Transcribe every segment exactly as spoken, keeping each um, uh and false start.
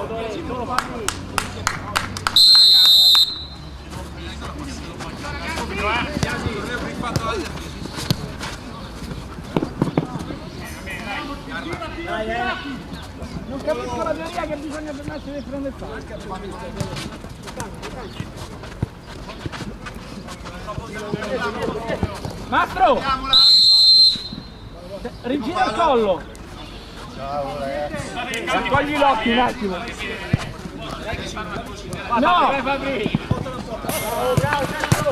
Dai, eh. Non capisco la teoria che bisogna fermarsi nel prendere il fallo. Mastro! Rigira il collo! Ciao ragazzi! Raccogli gli occhi un attimo! No! Bravo, bravo, bravo!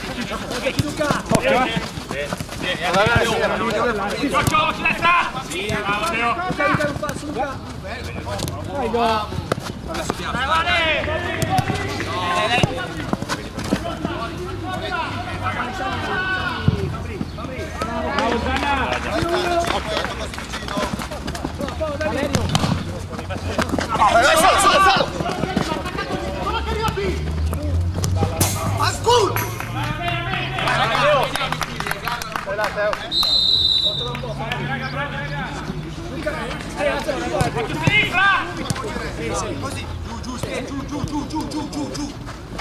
Così, giù, giù, giù, giù, giù, giù, giù, giù, giù.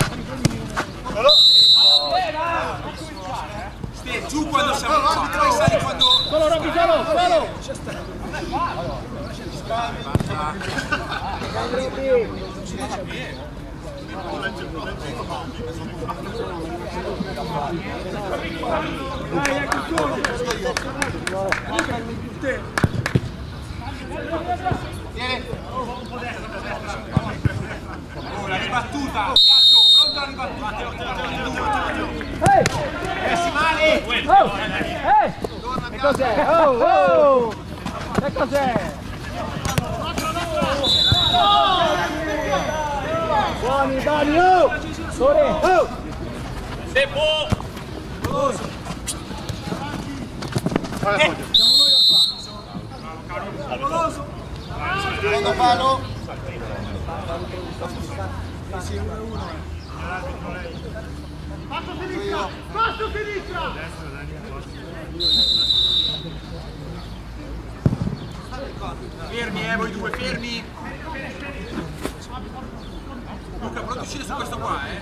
Stai giù quando siamo qua, poi sali quando... Solo Robby, solo, solo! Dai, ecco solo! Oh, la ribattuta! Piazzo, pronto alla ribattuta! Ehi! Messi male! Oh! Eh! Che cos'è? Oh! Oh! Che cos'è? Buoni, Dani! Oh! Sore! Oh! Se può! Siamo noi a fare! Secondo palo! Passo sinistra! Passo sinistra! Fermi, eh, voi due, fermi! Luca, pronto a uscire su questo qua, eh?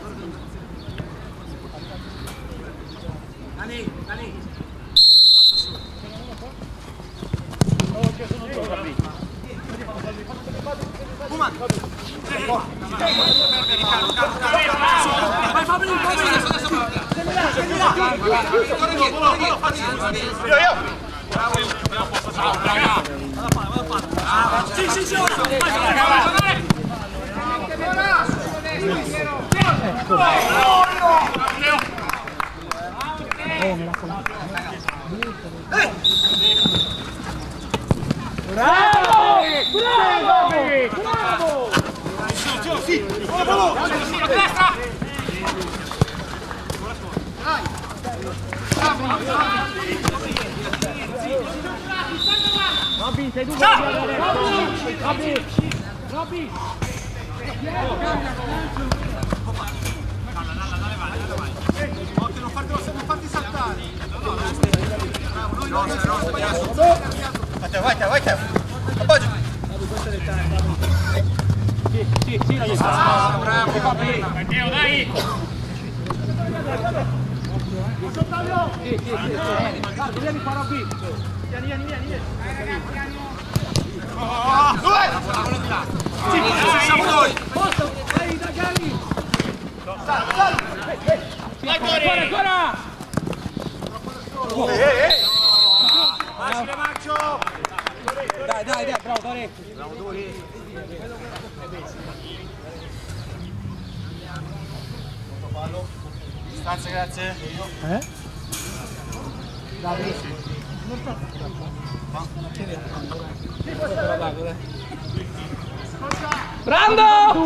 Dani, Dani! Passa su! Puma! Vai Fabri, Fabri! Torna dietro, torna dietro, facci! Io, io! Bravo! Bravo, raga! Sì, sì, sì, ora! Vai, vai, Bravo! Bravo! Bravo! sì! Bravo! A destra! Robby, sei tu! Robby! Robby! Robby! Occhio, non farti, non farti saltare! Bravo, noi non siamo sbagliati! Vai te, vai te, vai te! Appoggio! Sì, sì, sì, la Ah, bravo! Matteo, dai! Sì, sì, sì. Guarda, vieni qua, Robby. Vieni, vieni, vieni, vieni. Due! Sì, siamo noi! Posto, vai, Dagani. Sal, sal! Ancora, ancora! Ehi, ehi, ehi! Facile, Maccio! Dai, dai, dai, bravo, Dore. Bravo, Dori! Distanza, grazie. Eh? Dai. Brando!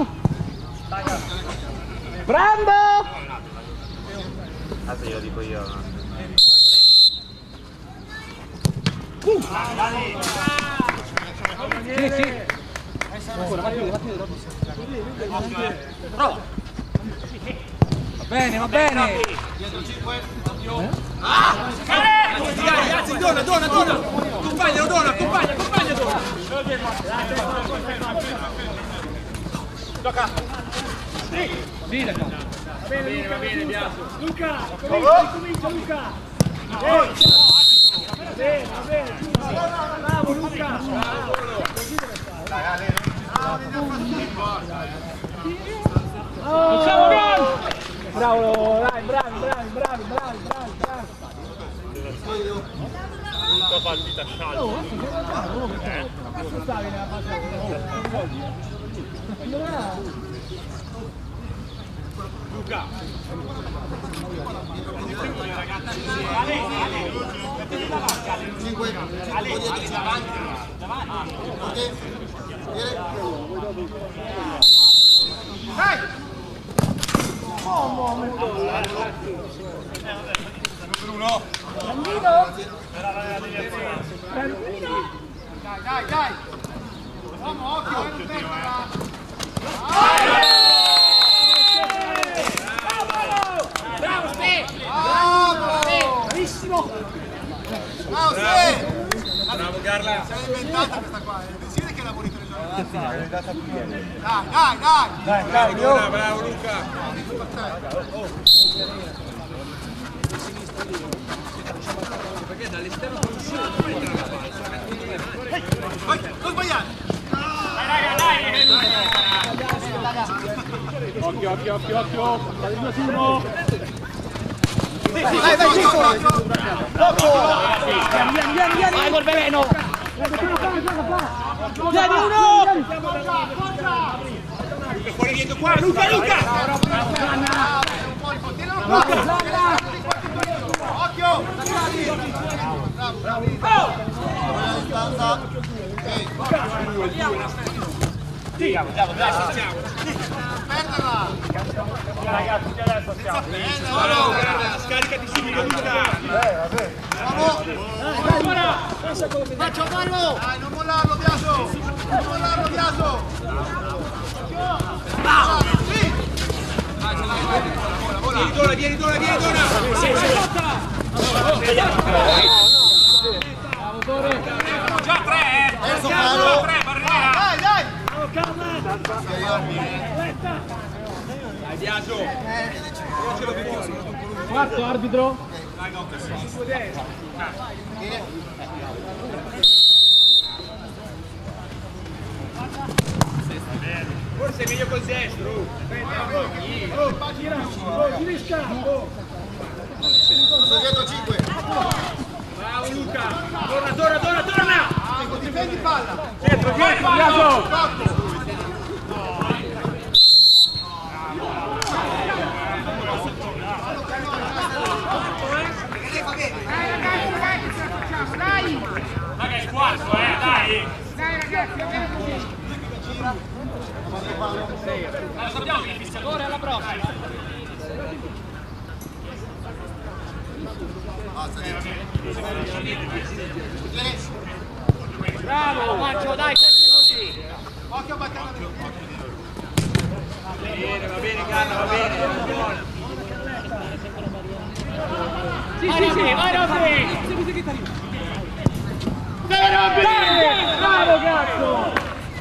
Brando! Adesso glielo dico io. Uh. Sì, sì. Ancora, va chiudere, va chiudere. Bravo. Va bene, va bene. Dietro cinque. Ah! Ragazzi, dona, dona, dona! Accompagnalo, dona, accompagna, accompagna, dona! Gioca! Sì! Sì, da qua. Va bene, va bene, Biagio. Luca! Comincia, comincia Luca! Va bene, va bene! Bravo Luca! Dai, Ale! Facciamo gol! Bravo, dai, bravi, bravi, bravi, bravi, bravi, bravi! Tutta partita scialta. Oh, cazzo stavi nella fase? Luca. cinque, cinque dietro, davanti. Ok? Dai! Bruno! Bambino! Bambino! Dai, dai, dai! Uomo, occhio, non perderla! Bravo Ste! Bravo! Bravissimo! Bravo, sì! Bravo Carla. Se l'hai inventata questa qua, eh. Si vede che lavori tre giorni. Dai, dai, dai! Dai, dai, Bravo, bravo Luca. Perché dall'esterno non si Vai, non sbagliare! Dai raga, dai! Occhio, occhio, occhio, occhio! Stai due su uno! Vai, vai, vai! Vieni, vieni, vieni, vieni! Vai col veleno! Vieni uno! Fuori dietro qua, Luca, Luca! Occhio! Bravo, bravo! Andiamo, andiamo, andiamo. Perderla! Ragazzi, adesso siamo. Perderla! Scaricati subito, Luca! Bravo! Faccio fallo! Dai, non mollarlo, Biaso! Non mollarlo, Biaso! Bravo! Sì! Vieni Dona, vieni Dona, vieni Dona! Già tre, eh! Terzo Già palo! tre, barriera! Dai, dai! Dai, Biagio! Io ce l'ho più. Quarto arbitro? Dai, no, che forse è meglio col destro. Giri scappo! Sono dietro cinque! Bravo Luca! Torna, torna, torna, torna! Difendi palla! Dietro, dietro, Biagio! Raga, è quarto, eh, dai! Dai ragazzi, andiamo così. Allora, sappiamo che il fiscatore alla prossima! Bravo, Mancio, dai, sempre così! Occhio a battere! Va bene, va bene, Carla, va bene, va buona! Sì, sì, sì, vai Robby! Segui, segui, segui! Dai Robby! Bravo, cazzo!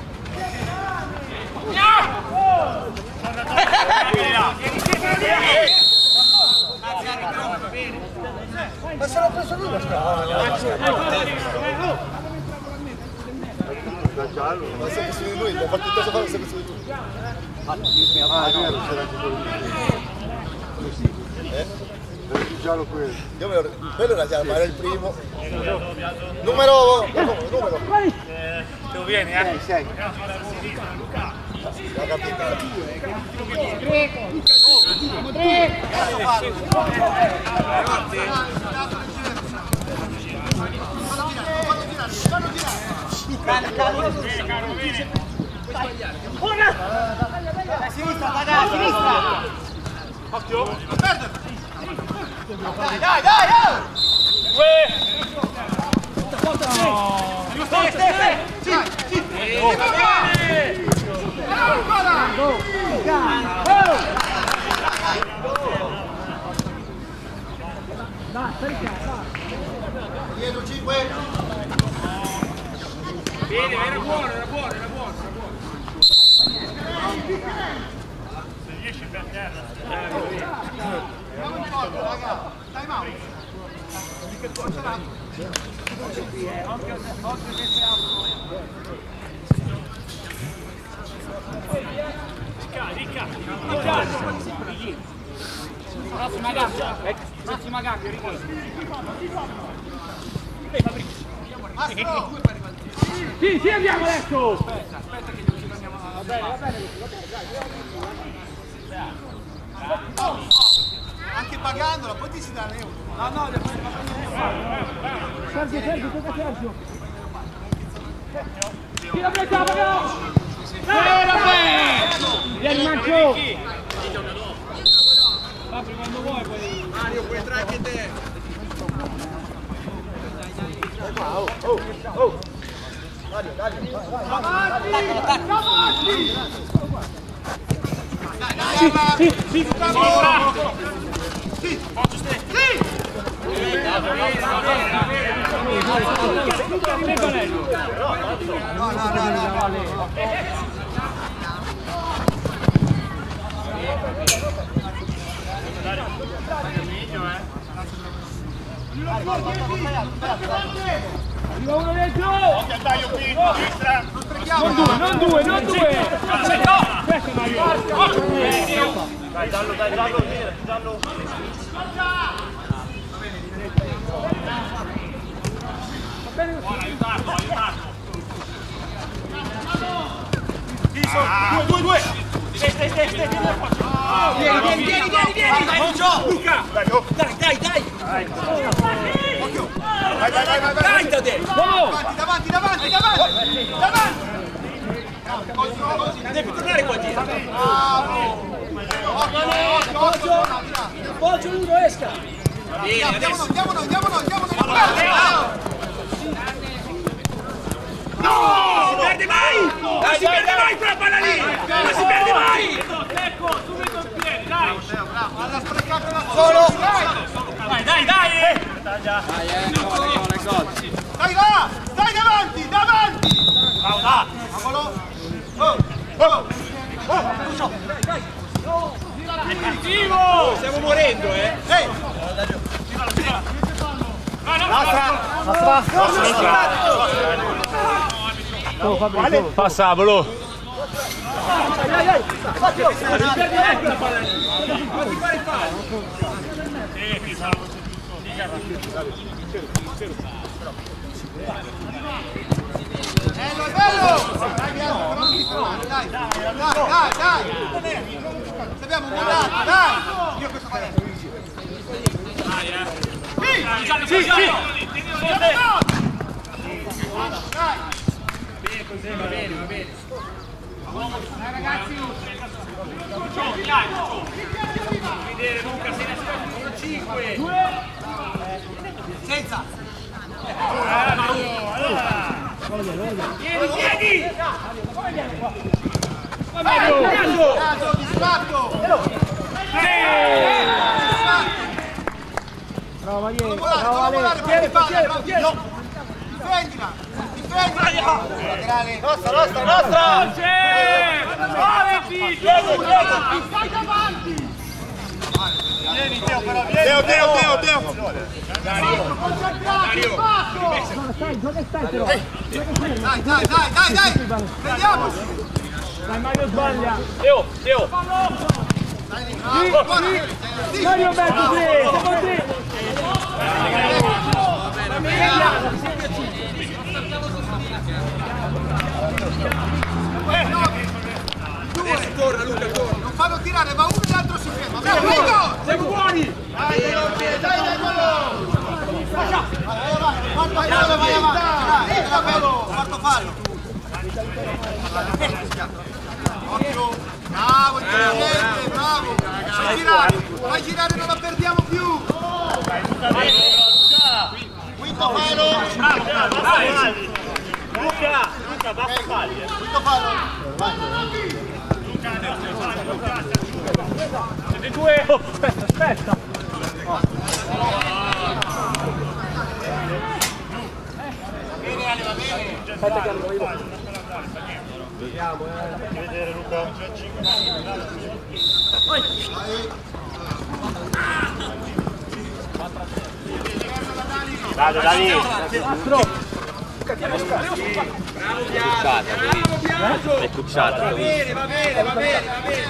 Ma se l'ho preso lui la scala! Ma sempre su di lui, l'ho fatto tutto fare sempre su di lui. Ah, è vero, c'era anche quello. Eh? Era più giallo quello. Io me lo... Quello era giallo, ma era il primo. Numero... Numero. Tu vieni, eh? sei, sei. L'ho capito. Tre! Tre! A sinistra, vai a sinistra! Occhio! Non perderla! Dai, dai, dai! Porta, Stai, stai, stai! Sì, sì! Ancora! Go! Dai, stai qua, Dietro cinque! Bene, era buono, era buono, era buono, era buono. Ricca, Ricca, prossima gabbia, prossima gabbia, Ricca. Sì, sì, andiamo adesso! Aspetta, aspetta che non ci prendiamo. Va bene, va bene, va bene, dai. Anche pagandola, poi ti si dà l'euro. No, no, devo Sergio, Sergio, tocca Sergio. Chi la presa, paga! Vieni Mancio! Fabri, quando vuoi poi... Mario, puoi entrare anche te. Oh, oh, oh! Dario, Dario, vai, vai, Avanti! dai, dai, avanti! Sì, sì, Sì! No, no, no, no! arriva uno dentro! Non due, non due, non due! Aspetta Mario! Dai, dallo, dai, dallo, dallo. Va bene così! Aiutarlo, aiutarlo! Due, due, due! Stai, stai, stai, stai! Vieni, vieni, vieni, vieni, vieni! Dai, Luca! Dai, dai, dai! Occhio! Vai, vai, vai, vai! Dai, Tadè! Davanti, davanti, davanti, davanti! Davanti! Devi tornare qua dietro! Bravo! Occhio, occhio, occhio! Poggio uno, esca! Bene, Andiamo adesso! noi, andiamo noi, andiamo noi, andiamo noi! No! Non si perde mai! Non si perde mai quella palla lì! Non si perde mai! Ecco, subito il piede, dai! Alla sprecata da solo! Dai, dai, dai! Dai, eh, no, no, le cose! Dai là! Dai davanti, davanti! Bravo, da! Cavolo! Oh! Oh! Oh! Lucio! È cattivo! Stiamo morendo, eh! Ehi! Passavolo! Bello, bello! Dai, Bianco, non ti fermare, dai! Dai, dai, dai! Ci abbiamo mollato, dai! Io questo fa adesso. Sì, sì! Dai! Bene così, va bene, va bene. Dai ragazzi! Vedere Luca, sei la cinque. Senza! Vieni, vieni! Caso, distratto! Bravo Mario! Non volare, non volare, prendi palla, no! Difendila! Difendila! Laterale! Nostra, nostra, nostra! Muoviti! Stai davanti! Vieni, Teo, però, vieni! Teo, Teo, Teo, Teo! Concentrati, fatto! Dai, dai, dai, dai, dai! Vediamoci! Dai Mario sbaglia! Teo, Teo! Dai, bravo, guarda! Sì. Mario mezzo, sì! Siamo sì! Adesso torna, Luca, torna! Non fanno tirare, ma uno e l'altro si ferma! Bravo, prego! Siamo buoni! Dai, dai, dai, dai, quello! Vai, vai, quarto fallo, vai avanti! Dai, bello! Quarto fallo! Occhio! Bravo, intelligente, bravo! Fai girare, fai girare, non la perdiamo più! Quinto fallo! Bravo, bravo, vai! Luca! Luca, basta falli! Quinto fallo! Vai! Siete due! Oh, aspetta, aspetta! Bene Ale, va bene! Aspetta che arrivo io! Vediamo, eh! Vedere Luca! Vai! Dai, dai! Quattro! Luca, tieni spazio. Bravo Piazza! È cucciata. Va bene, va bene, va bene, va bene!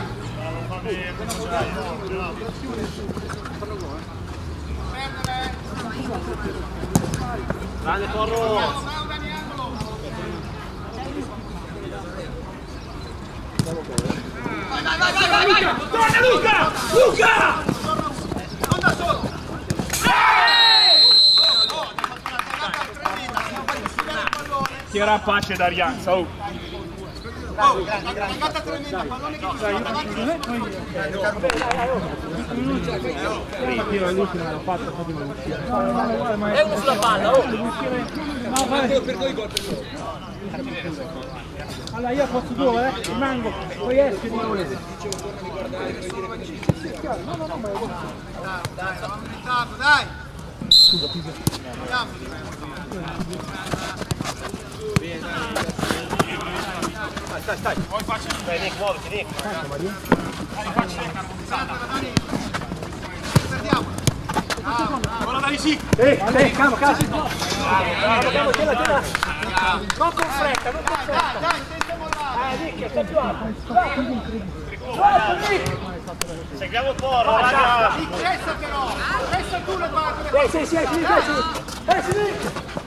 Grande Porro! Vai, vai, vai, vai, vai! Torna Luca! Luca! Non da solo! Tira pace da Rianza, oh! Oh, la cagata tremenda, pallone che ti sta davanti. È uno sulla palla, oh! No, vai! Per due gol, per due. Allora io posso due, eh? Rimango, poi esco di nuovo. Dai, no, no, ma è buono. Dai, l'ho meritato, dai! Andiamo! Stai, stai! Poi faccia! Dai, Nick, muoviti, Nick! Dai, faccia le carbonizzate! Perdiamo! Ora dai, sì! Eh, eh, calma, calma! Bravo, bravo, tiena, tiena! Non con fretta, non con fretta! Dai, dai, senza mollare! Eh, Nick, stai più alto! Seguiamo Porro, raga! Nick, resta però! Resta tu le palle! Sì, sì, sì, sì, sì! Eh, sì, Nick!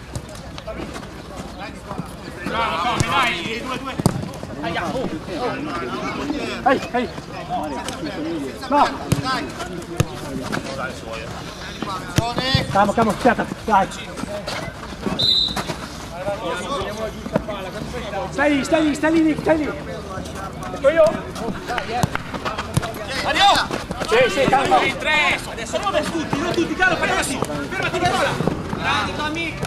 Bravo, Tommy, dai! Due, due! Ehi, ehi! No! Dai! Calma, calma, fiata, dai! Stai lì, stai lì, stai lì, Nick, stai lì! Ecco io! Mario! Sì, sì, calma! In tre! Adesso non adesso tutti, non tutti, calma, fermati! Fermati, Carola! Grandi amici!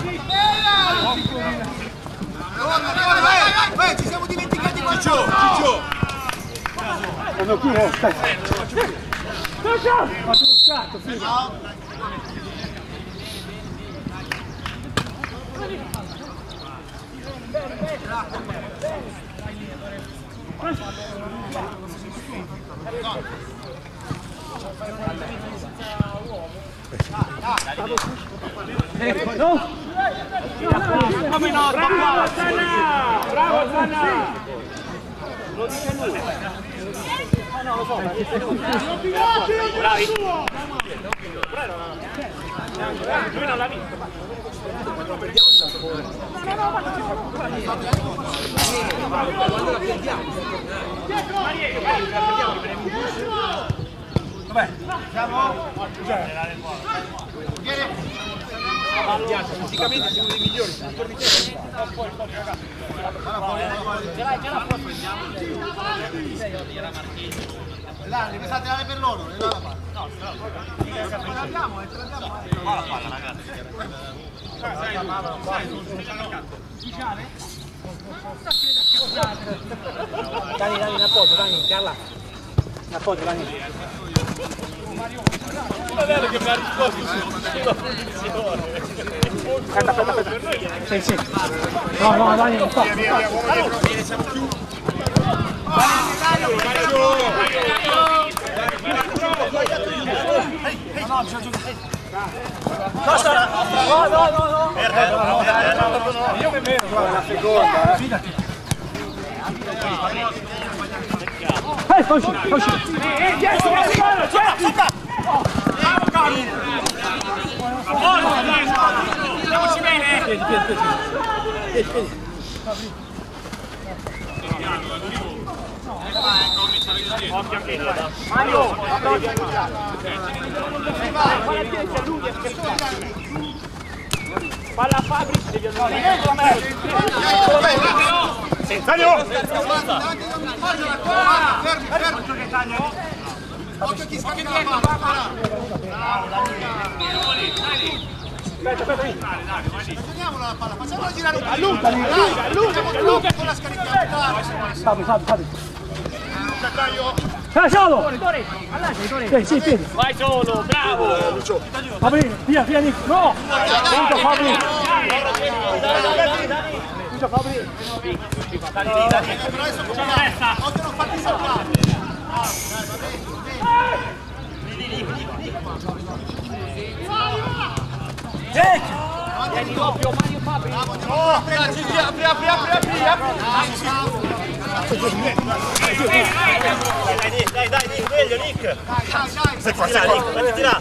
Vai, vai, vai, vai, ci siamo dimenticati qualcosa! Ciccio! Sono qui, eh, stai! Faccio uno scatto, figa! Ecco, no? Come no? Bravo Zanna! Bravo Zanna! Lo dice lui. No, no, lo so. Bravi. Lui non l'ha visto. Quando la perdiamo? Vabbè. Siamo? Fisicamente sei uno dei migliori, sei un po' di te. Ce l'hai, ce l'hai, là, devi saltare per loro, le la palla. No, ce l'abbiamo, ce l'abbiamo. Ma la palla, ragazzi. Dani, Dani, in appoggio, Dani, Carla. In appoggio, Dani. Non è vero che mi ha risposto sulla posizione. Aspetta, aspetta, aspetta. Sì, sì. No, no, Dani, non sto. Via, via, via, uomo dietro. Siamo più. Costa! No, no, no, no! Io mi meno, guarda, la seconda, eh. Fidati. Ehi, fai uscire, fai uscire! Ehi, dietro, dietro, dietro! Bravo, Caro! Forza, dai! Andiamoci bene! Piedi, piedi, piedi. Piedi, piedi. Occhio anche là. Mario! Falla a piedi a lui e scherzare. Palla a Fabri, devi andare. Senzaglio! Fermi, fermi! Occhio chi scappa la palla! Aspetta, aspetta, lì. Teniamola la palla, facciamola girare un po'! Allungati, allungati, allungati! Con la scaricata! Fabri, Fabri, Fabri. Eh, solo! Sì, sì, piedi. Vai solo, bravo! Fabri, via, via, Nick. No! Punto, Fabri. Punto, Fabri. Dai, dai, dai! Però adesso cominciamo! Occhio non farti saltare! Vieni doppio, Mario, Oh, apri, apri, apri, apri, apri, apri. Dai, dai, dai, Nick, meglio, Nick. Dai, dai, dai. Sei qua, sei qua, mettiti là.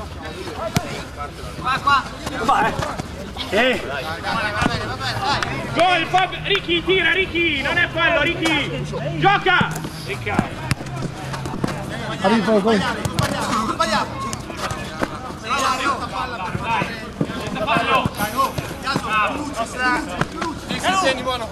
Qua, qua. Vai. Eh. Dai, va bene, va bene, dai. Gol, Fab... Ricky, tira, Ricky, non è fallo, Ricky. Gioca. Ricca. Arrivo, gol. Sbagliamo, sbagliamo. Senza palla per fare. Senza fallo. Dai, no. Piazzo, lucido. Lucido. Tieni buono.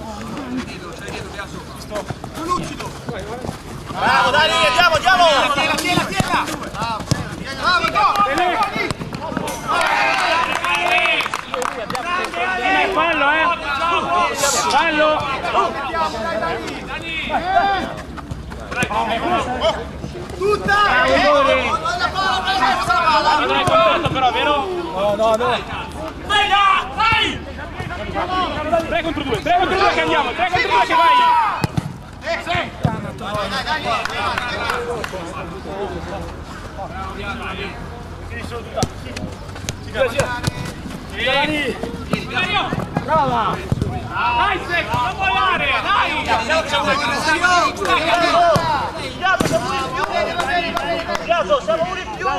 Più lucido. Bravo, dai, andiamo, andiamo. Tiela, tiela, tiela. Bravo, bravo. Eh, fallo, eh! Fallo! Tutta! Non hai contato però, vero? No, no, no. Vai, vai! tre contro due, tre contro due che andiamo, tre contro due che vai! Eh, sì! Dai, dai, dai! Brava! Dai, Secco, non volare, dai! Piazzo, siamo uno in più!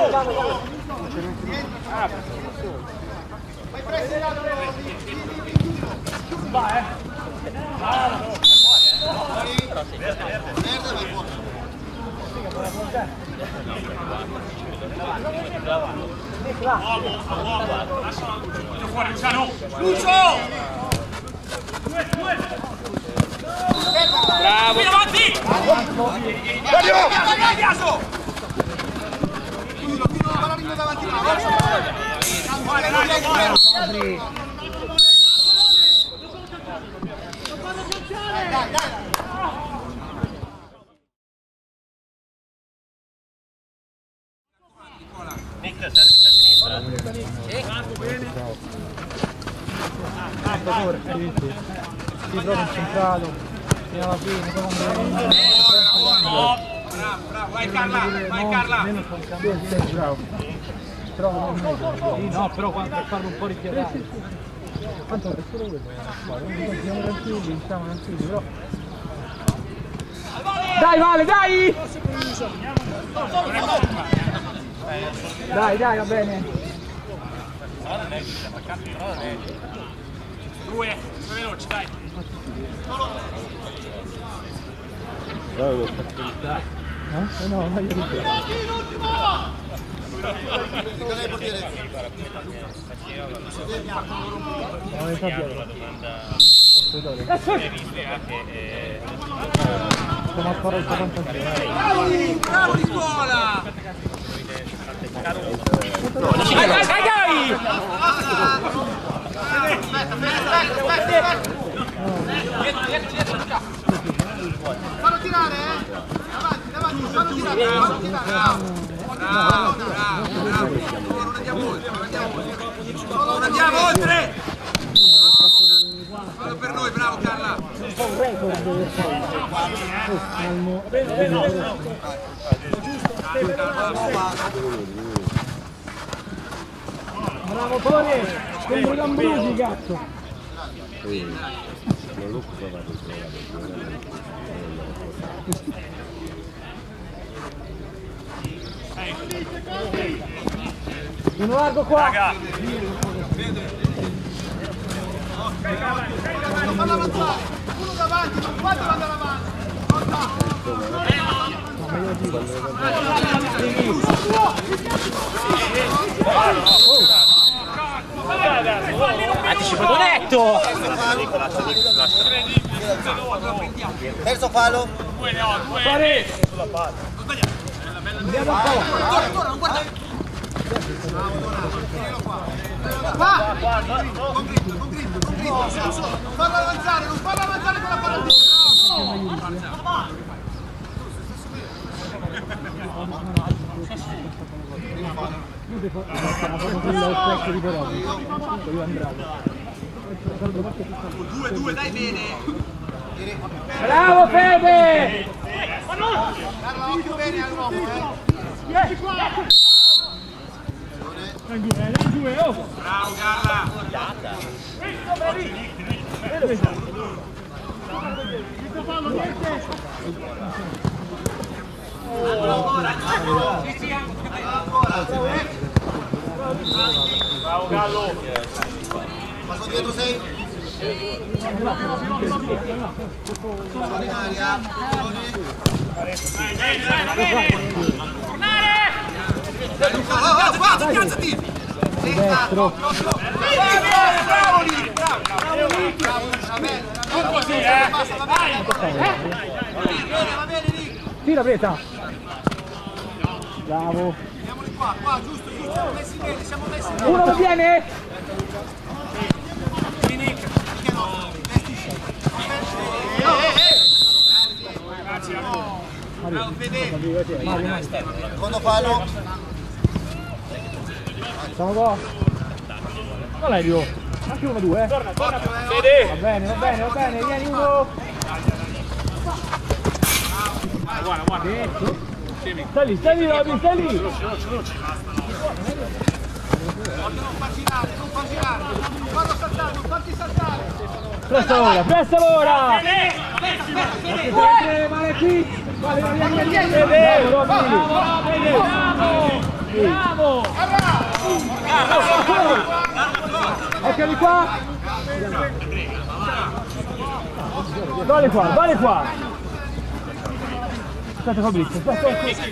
Vai presto, Vai, eh! verde, vai fuori. Fuori, Luciano! Lucio! Bravo! Qui avanti! Vai, vai, Piazzo! Chiudilo, chiudilo, la palla davanti. Dai, dai! Nick, sei a sinistra. Per favore, si trova incentrato fino alla fine, poi Bravo, bravo, vai Carla, vai Carla! bravo. Però sì, no, però quando per farlo un po' richiedere. Tanto è solo quello. Siamo tranquilli, siamo tranquilli, però. Dai Vale, dai! Dai, dai, va bene. Due, due veloci, dai! Eh? No, ma io non stiamo a fare il quarantasei. Bravo di buona! Dai, dai, dai, dai! Aspetta, aspetta, aspetta, aspetta! Fallo tirare, eh! Davanti, davanti, fallo tirare, fallo tirare! Bravo! Bravo, bravo, bravo! Non andiamo oltre, non andiamo oltre! Non andiamo oltre! Fallo per noi, bravo Carla! Un record deve fare. Bravo Tore! Sembri Lambrusi, cazzo! Non lo so Uno largo qua! Fallo avanzare! Uno davanti, non fatelo andare avanti! Anticipato netto! Terzo palo! Due ne ho, due! Fare! Sulla palla. Andiamo un po'! Torna, torna, non guarda! Qua! Con gritto, con gritto, con gritto! Non farlo avanzare, non farlo avanzare con la palla di Io devo fare proprio quello specchio di però. Io andrò. due, due, dai bene! Bravo Fede! Carla, occhio bene all'uomo, eh! Dai due, dai due, oh! Bravo Carla! Bravo Gallo. Passo dietro sei. Sono in aria. Tornare! Oh, oh, qua, piazzati! Destro. Bravo lì! Bravo lì! Va bene, Non così, eh! va bene, va bene lì! Tira Preta. Bravo. Andiamo di qua, qua, giusto, giusto, siamo messi bene, siamo messi bene! Uno lo viene. Secondo fallo. Siamo qua. Valerio. Anche uno, due. Eh. Torna, torna, Fede! Va bene, va bene, va bene. Vieni uno. Guarda, guarda. Stai lì, stai lì, Robby, stai lì. Non far girare, non far girare, non farlo saltare, non farti saltare. Presta ora, presta ora. Male qui. Vale, vale, vale, vale. Bravo, Robby. Bravo. Bravo. Occhio di qua. Vale qua, vale qua. Aspetta Fabrizio, aspetta.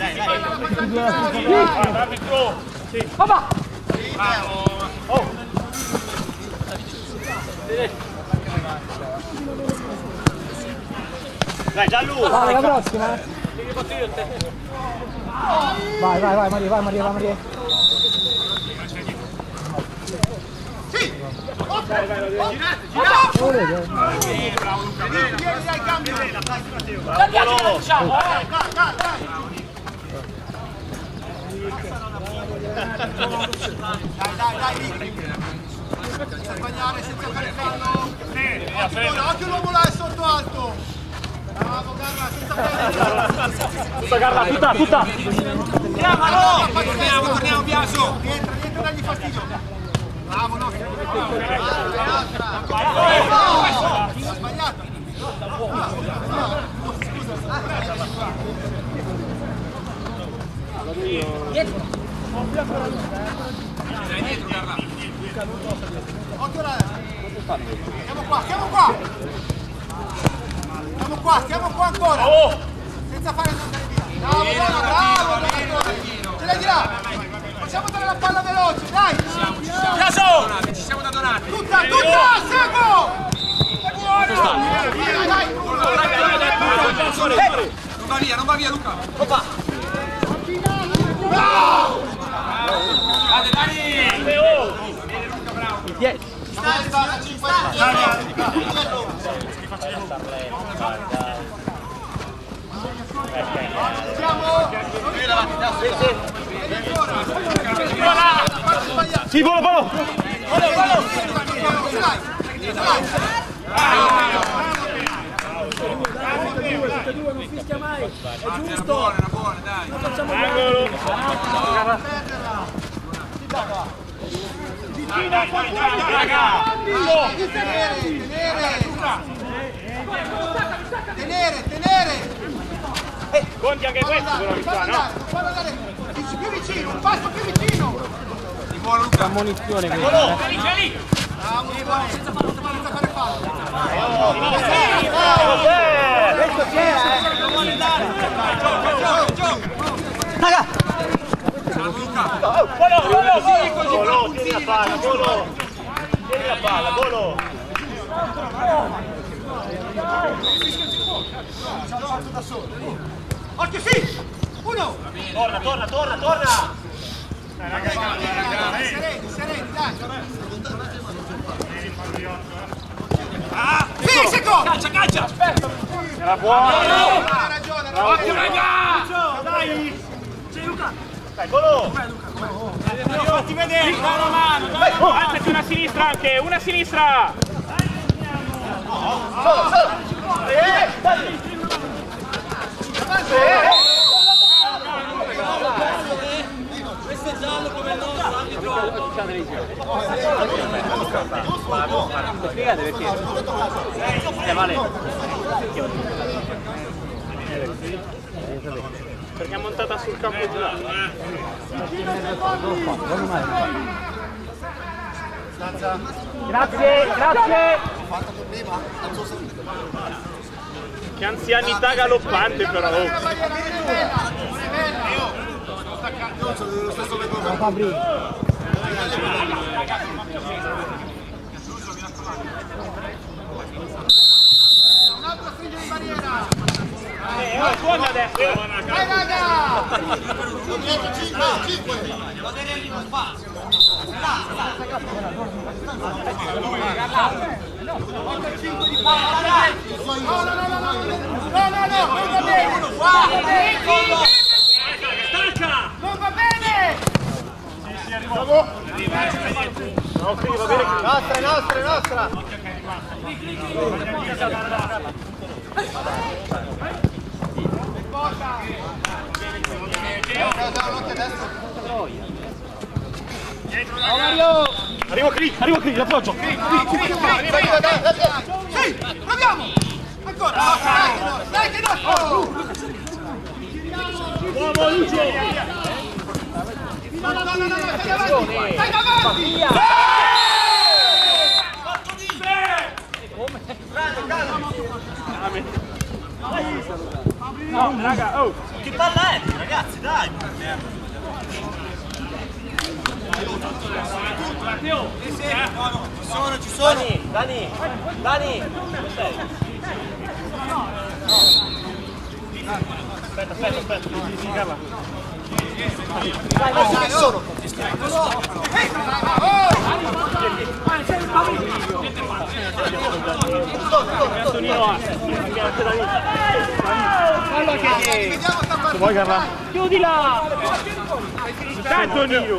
Arbitro! Sì. Papà. Oh! Dai, già lui! Vai, la prossima. Vai, vai, vai Maria, vai Maria, vai Maria. Sì! Dai, vai, girate, Lo volete? bravo Luca, bene! Vieni, dai, cambio! Dai, diciamo, eh! Dai, dai, dai! Dai, dai, dai, Ricky! Senza sbagliare, senza fare fallo! Occhio, occhio l'uomo là è sotto alto! Bravo, Garra, senza fare! Tutta Carla, tutta, tutta! Chiamalo! Torniamo, torniamo, Biaso! Rientra, rientra, dagli fastidio! Bravo, no! Ha sbagliato! Dai dietro, Garra! Occhio là! Siamo qua, siamo qua! Siamo qua, siamo qua ancora! Senza fare andare via! Bravo, bravo, bravo! Ce l'hai di là! Facciamo dare la palla veloce, dai! Caso! Ci siamo da Donati! Tutta, tutta! Seguo! Buono! Dai, dai! Non va via, non va via, Luca! Oppa! Bravo! Dai, dai! Yes! Stai, stai, a cinquanta! Sì, volo, volo! Volo, volo! Ce l'hai! Ce l'hai! Non fischia mai, è giusto. Buona, buona, dai! Non facciamo Angolo! Tenere, tenere! Tenere, tenere! Conti anche questo però di qua, no? Fallo andare più vicino, un passo più vicino! Di buono Luca! Ammonizione che Bravo, buono, senza fallo, senza fare fallo! questo c'era, eh. Raga! Bravo Luca! Volo, volo, volo! Tieni la palla, volo! Tieni la palla, volo! Occhio, sì! Uno! Torna, torna, torna, torna! Sereni, sereni, dai! Ah! Sì, secondo! Caccia, caccia! Era buono! Hai ragione, hai Occhio, ragione! raga! Dai! C'è Luca! Dai, volo! Fatti vedere, dai una mano, dai! Alzati una sinistra anche, una sinistra! Solo, solo! Eh! Dai! Questo è giallo come il nostro arbitro. Spiegate perché? Eh, vale. Perché è montata sul campo di là. Grazie, grazie. Che anzianità galoppante però. Un altro stringe in barriera. Eh, oh, buona adesso. Vai raga! No, no, no, no, no, no, no, no, non va bene! Stacca! Non va bene! Sì, sì, arriviamo. No, sì, va bene. Nostra, nostra, nostra. Arrivo qui, arrivo qui, l'appoggio. Sì, proviamo! Ancora! Dai che no! Uomo Lucio! No, no, no, no, stai davanti! Stai davanti! No, raga, oh! Che palla è, ragazzi, dai! Ci sono, ci sono! Dani, Dani, Dani! Aspetta, aspetta, aspetta! Dai, vai, ci sono! Antonino ha! Fallo che Vediamo vuoi Carla? Chiudila! Dai Antonino!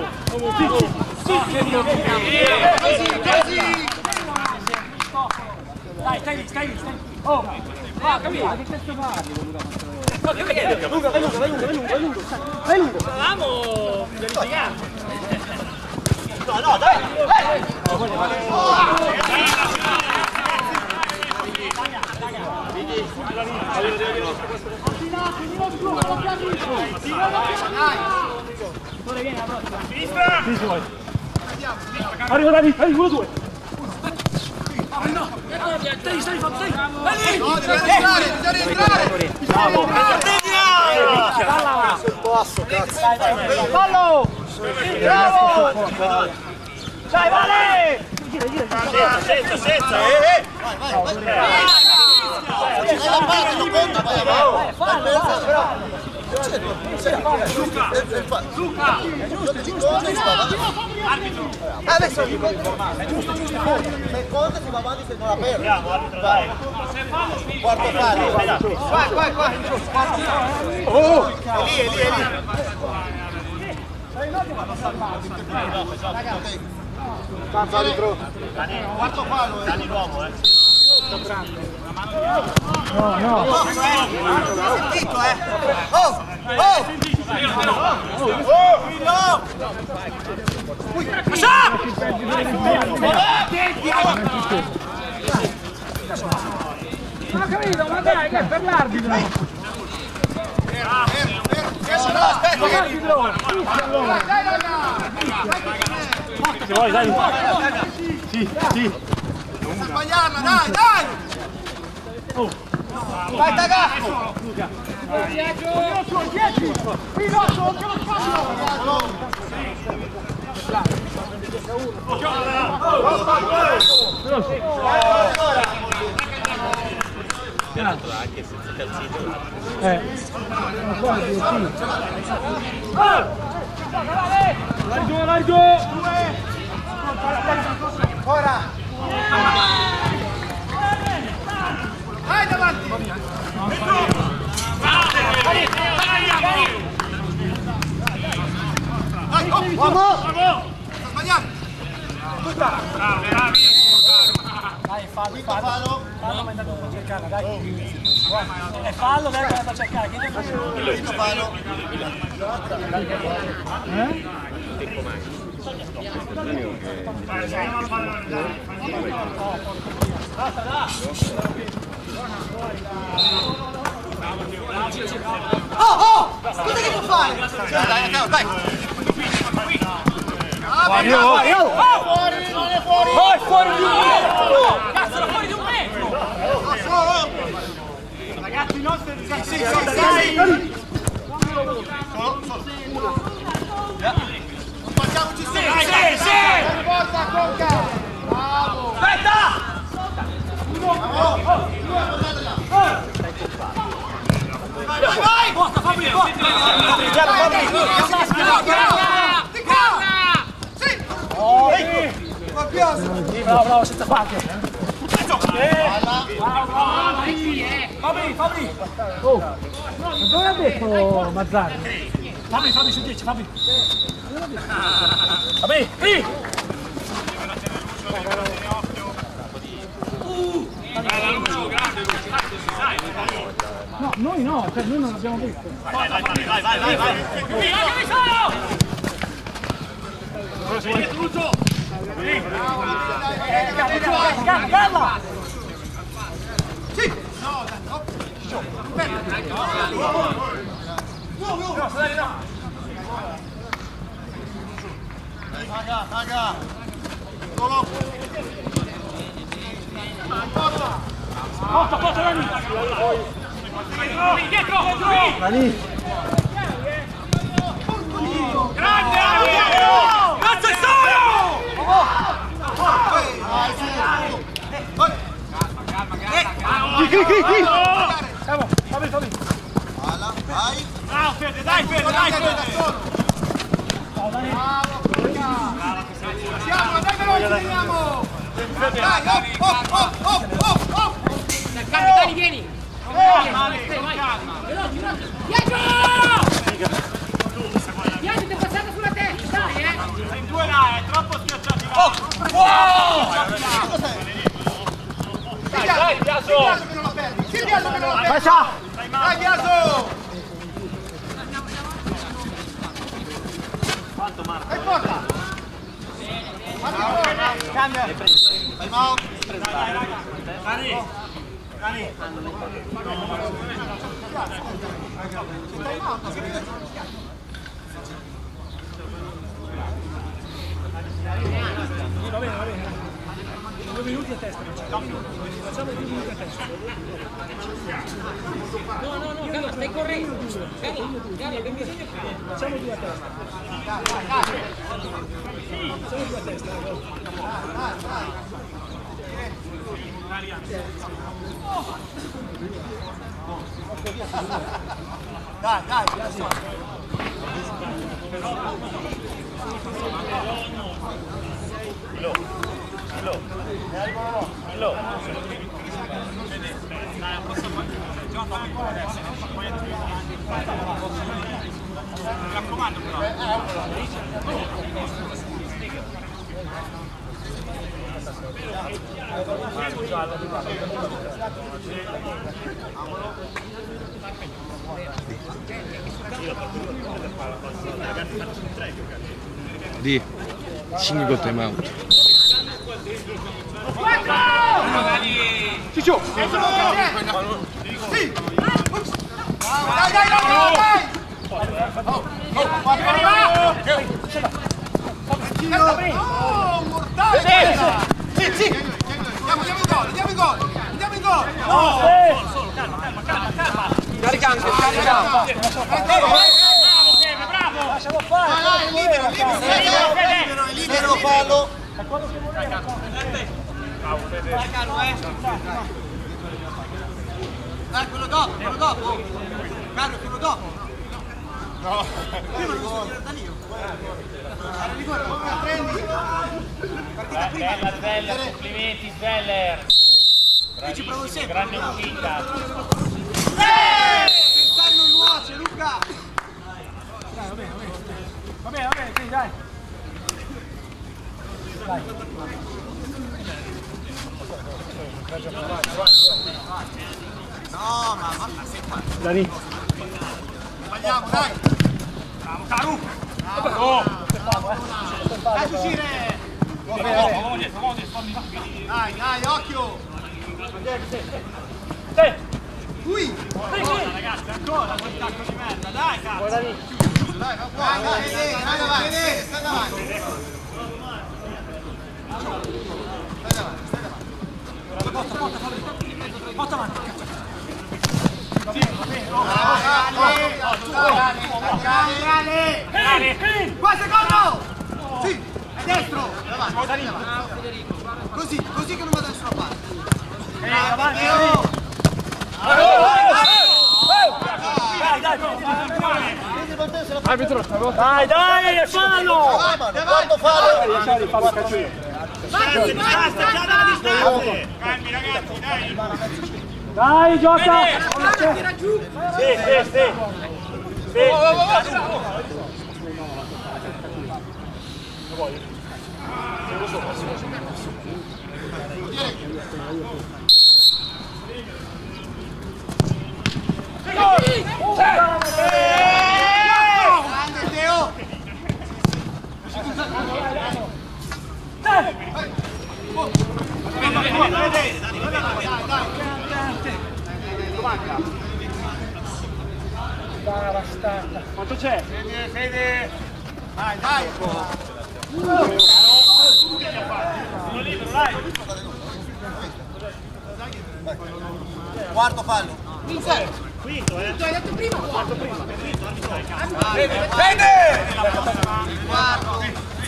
Così, così! Dai, stai lì, stai lì, stai lì. Oh, ah, capito? Ma che cazzo fai? Vai lungo, vai lungo, vai lungo, vai lungo, vai lungo! Vai lungo! Stavamo pianificando! No, no, dai! Sinistra! Arrivo Dani, vai, uno, due! Stai, stai, stai! No, deve rientrare, bisogna rientrare! Bravo! Palla! Sul passo, cazzo! Fallo! Bravo! Dai, Vale! Senza, senza, senza! Vai, vai, vai! Dai la parte, lo conta, vai, vai! Fallo! Luca! Luca! Arbitro! Adesso è giusto, giusto! Se conta si va avanti se non la perde! Andiamo, arbitro, dai! Quarto fallo! Vai, vai, vai! Oh! È lì, è lì, è lì! Tanto arbitro! Quarto fallo! Dani l'uomo, eh! No, no. Oh! Sentito, eh! Oh! Oh! Oh! No! Non ho capito, ma dai, che è per l'arbitro? Aspetta, L'arbitro! Se vuoi, dai! Sì, sì! Non sbagliarla, dai, dai! vai Tagasco! Anche senza calzino. Eh. Non so, sì. Largo, largo! Ora! Vai davanti! Dai, oh! Uomo! Sta sbagliando! Bravo, bravi! Dai, fallo, fallo. Fallo, ma è andato un po' a cercarla, dai. È fallo, dai, che la faccia cercare. Che Questo fallo. Eh? Oh, oh! Cosa che può fare? Dai, dai, dai, dai! Fuori, fuori, fuori, non è fuori! Vai, fuori di un metro! Cazzo, fuori di un metro! Ragazzi, i nostri... Sì, sì, sì, sì! Solo, solo. Non facciamoci su! Sì, sì, sì! Forza, Conca! Bravo! Aspetta! Vai, vai! Porta, Fabri, porta! Di calma! Sì! Oh, Sì, bravo, bravo, senza falche. Fabri, Fabri! Oh! Ma dove ha detto Mazzarri? Fabri, Fabri su dieci, Fabri! Fabri, qui! No, noi no, cioè noi non l'abbiamo visto. vai, vai, vai, vai, vai, vai! Qui, anche solo! Galla, galla! Sì! No, dai, no! Raga, raga! Solo! Porta, porta, Dani! Dietro, dietro! Dani! Grande, Dani! Cazzo è solo! Qui, qui, qui, qui! Bravo, Fabri, Fabri! Palla, vai! Bravo, Fede, dai, Fede, dai, Fede! Siamo, dai veloci, veniamo! Dai, oh, oh, oh, oh, oh, oh! Dani, Dani, vieni! Calma, calma! Veloci, veloci! Dietro! Dietro, ti è passata sulla testa, dai, eh! Sei in due là, è troppo schiacciati là! Wow! Dai, dai, Biaso! Biaso che non la perdi! Sì, Biaso che non la perdi! Faccia! Dai, Biaso! E porta! Cambia! Vai, Mao! Dani! Dani! Va bene, va bene. Due minuti a testa. Facciamo due minuti a testa. No, no, no, Carlo, stai correndo. Carlo, Carlo, che bisogna fare? Facciamo due a testa. Facciamo due a testa. Dai, dai! Filo, filo, filo. Mi raccomando però. Di cinque time out. Ciccio! Sì! Dai, dai, dai, dai! Oh, oh, oh, mortale! Sì, sì! Andiamo, andiamo in gol, andiamo in gol! Andiamo in gol! No! Solo, calma, calma, calma, calma! Caricante, caricante! Bravo, Fede, bravo! Lascialo fare! Vai, vai, libero, libero! Libero, libero, fallo! Vai, caro, eh! Dai, quello dopo, quello dopo! Caro, quello dopo! No! Prima non so tirare da lì! Era rigore, come la prendi? Partita prima! Bella Zeller, complimenti Zeller! Ci provo sempre! Grande uscita! Tentare non nuoce, Luca! Dai, va bene, va bene. Va bene, va bene, quindi dai. Dai. No, ma Dani. Sbagliamo, dai! Bravo, Caru! Bravo! Lasci uscire! Dai, dai, occhio! Sì! Ui! Ragazzi, ancora quel tacco di merda, dai, cazzo! Dai, vai fuori! Dai, dai, stai davanti, stai davanti! Stai davanti, stai davanti! Porta, porta, porta avanti! Qua secondo! Sì, è destro! Davanti, davanti. Così, così che non va da nessuna parte. Ehi, avanti! Dai, dai, Arbitro, dai, dai, fallo! Guarda fallo! Riesciamo di farlo cacciare. Basta, basta, già dalla distanza! Calmi ragazzi, dai! Dai, gioca! Tira giù! Sì, sì, sì! Sì! Grande Teo! dai, bastarda. Quanto c'è? Fede, Fede! Dai, dai! Sono libero, dai! Quarto fallo. Quinto, eh! Hai detto prima quarto prima! Fede! Quarto!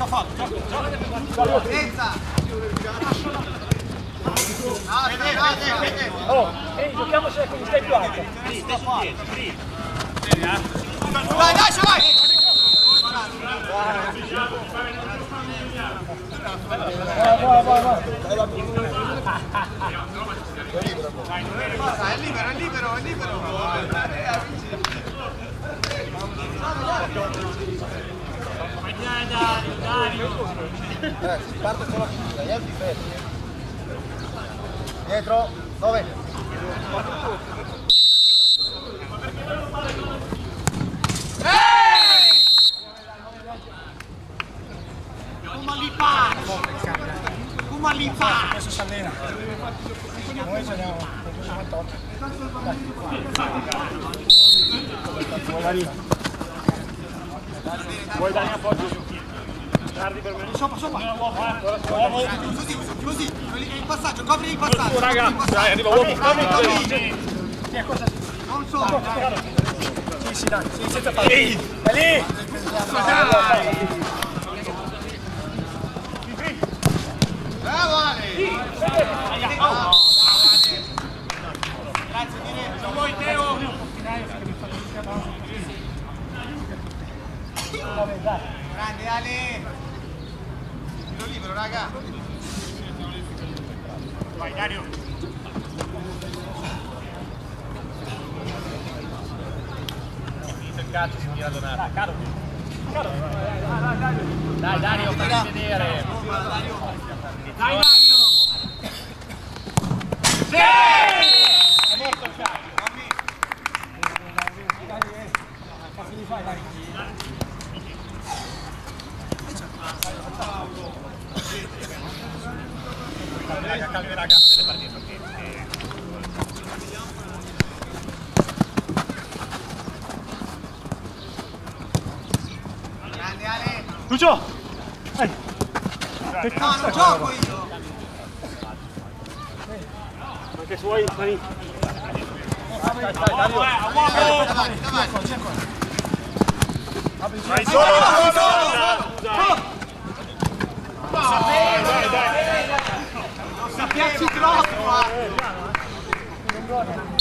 Senza! Ah, Fede, Fede, Fede! Oh, ehi, giochiamo se con stai più alto. Sì, stai su dietro, sì. Vai, lascia, vai! Vai, vai, vai. È libero, è libero, è libero! Dario, Dario. Eh, si parte con la figlia, gli altri fermi. Dietro, dove? Come li fa? Come li fa? Adesso si allena. Noi ce ne abbiamo cinquantotto. Vuoi Dani? Vuoi Dani appoggio? Guardi per me. Sopra, sopra! Così, così! Il passaggio, copri il passaggio! Raga, dai, arriva uomo. Copri, copri! Non sopra! Sì, sì, dai, sì, senza fare. Ehi, è lì! Bravo Ale! Grazie diretto, non vuoi Teo? Grande Ale! Tiro libero, raga! Vai Dario. Finito il calcio, si tira Donato. Dai, caro. Caro. Dai Dario, fammi vedere. Dai Dario! Sì! È morto il calcio. Raga, calmi raga, delle partite perché Grande Ale! Lucio! Vai! No, non gioco io! Anche suoi, Dani. Dai, davanti, davanti! Vai Solo, solo, solo! Dai, dai, dai! Non sappiaci troppo!